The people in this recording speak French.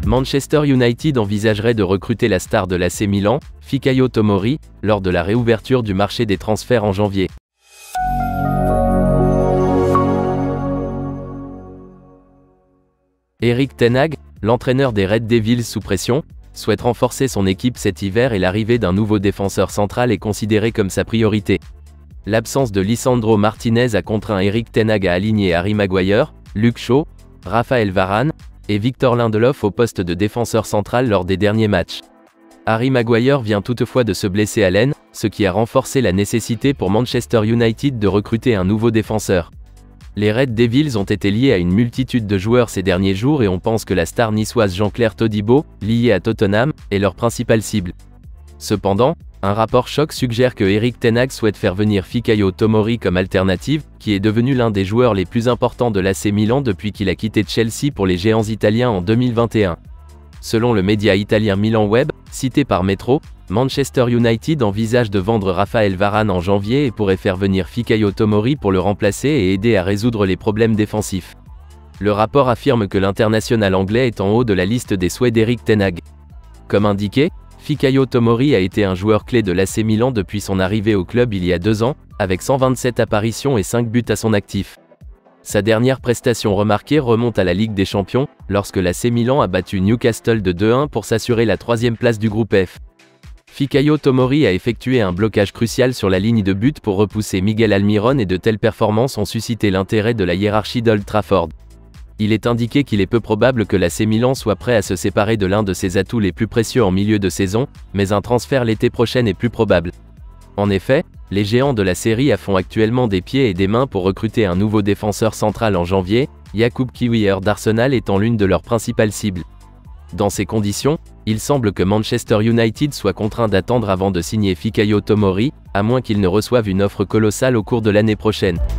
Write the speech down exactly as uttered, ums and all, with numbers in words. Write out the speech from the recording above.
Manchester United envisagerait de recruter la star de l'A C Milan, Fikayo Tomori, lors de la réouverture du marché des transferts en janvier. Erik ten Hag, l'entraîneur des Red Devils sous pression, souhaite renforcer son équipe cet hiver et l'arrivée d'un nouveau défenseur central est considérée comme sa priorité. L'absence de Lisandro Martinez a contraint Erik ten Hag à aligner Harry Maguire, Luke Shaw, Raphaël Varane et Victor Lindelof au poste de défenseur central lors des derniers matchs. Harry Maguire vient toutefois de se blesser à l'aine, ce qui a renforcé la nécessité pour Manchester United de recruter un nouveau défenseur. Les Red Devils ont été liés à une multitude de joueurs ces derniers jours et on pense que la star niçoise Jean-Claire Todibo, liée à Tottenham, est leur principale cible. Cependant, un rapport choc suggère que Erik ten Hag souhaite faire venir Fikayo Tomori comme alternative, qui est devenu l'un des joueurs les plus importants de l'A C Milan depuis qu'il a quitté Chelsea pour les géants italiens en deux mille vingt et un. Selon le média italien Milan Web, cité par Metro, Manchester United envisage de vendre Raphaël Varane en janvier et pourrait faire venir Fikayo Tomori pour le remplacer et aider à résoudre les problèmes défensifs. Le rapport affirme que l'international anglais est en haut de la liste des souhaits d'Erik ten Hag. Comme indiqué, Fikayo Tomori a été un joueur clé de l'A C Milan depuis son arrivée au club il y a deux ans, avec cent vingt-sept apparitions et cinq buts à son actif. Sa dernière prestation remarquée remonte à la Ligue des Champions, lorsque l'A C Milan a battu Newcastle de deux à un pour s'assurer la troisième place du groupe F. Fikayo Tomori a effectué un blocage crucial sur la ligne de but pour repousser Miguel Almiron et de telles performances ont suscité l'intérêt de la hiérarchie d'Old Trafford. Il est indiqué qu'il est peu probable que l'A C Milan soit prêt à se séparer de l'un de ses atouts les plus précieux en milieu de saison, mais un transfert l'été prochain est plus probable. En effet, les géants de la Serie A font actuellement des pieds et des mains pour recruter un nouveau défenseur central en janvier, Jakub Kiwior d'Arsenal étant l'une de leurs principales cibles. Dans ces conditions, il semble que Manchester United soit contraint d'attendre avant de signer Fikayo Tomori, à moins qu'il ne reçoive une offre colossale au cours de l'année prochaine.